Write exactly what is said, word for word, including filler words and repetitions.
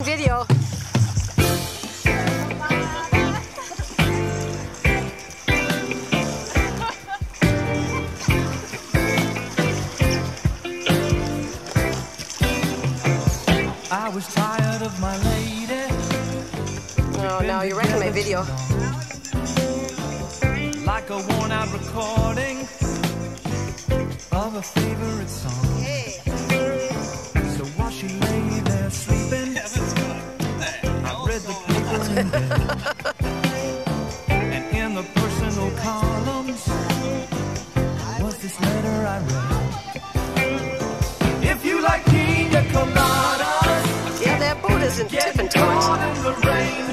Video. I was tired of my lady. Oh no, you're wrecking my video. Like a worn-out recording of a favorite song. Hey. So while she lay there sleeping, I read the paper in bed. And in the personal columns was this letter I read. If you like Pina Coladas, Yeah, that boat isn't get tipping caught towards. in the rain.